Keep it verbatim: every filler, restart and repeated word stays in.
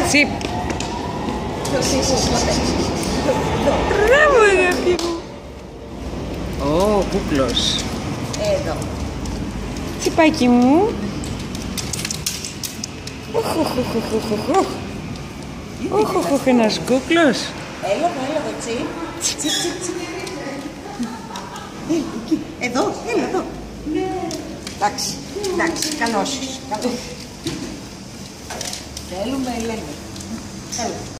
Τσιπ. Μπράβο, αγάπη μου. Ω, κούκλος. Εδώ. Τσιπάκι μου. Οχ, οχ, οχ, οχ, οχ, οχ. Οχ, οχ, οχ, ένας κούκλος. Έλα εδώ, έλα εδώ, τσιπ. Τσιπ, τσιπ, τσιπ. Εκεί, εδώ, έλα εδώ. Εντάξει, εντάξει, καλώς είσαι. Θέλουμε, Ελένη. Έλα.